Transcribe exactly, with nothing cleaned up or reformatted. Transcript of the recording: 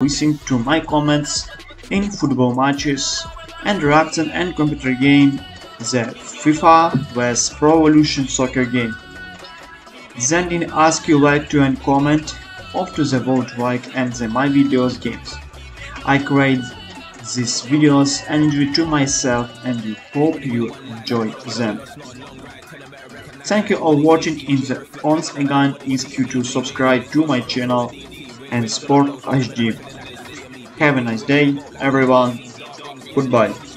listen to my comments in football matches and reacting and computer game the FIFA vs Pro Evolution Soccer game. Then I ask you like to and comment of to the vote like and the my videos games. I create these videos and enjoy to myself and we hope you enjoy them. Thank you all watching in the once again ask you to subscribe to my channel and support H D. Have a nice day everyone. Goodbye.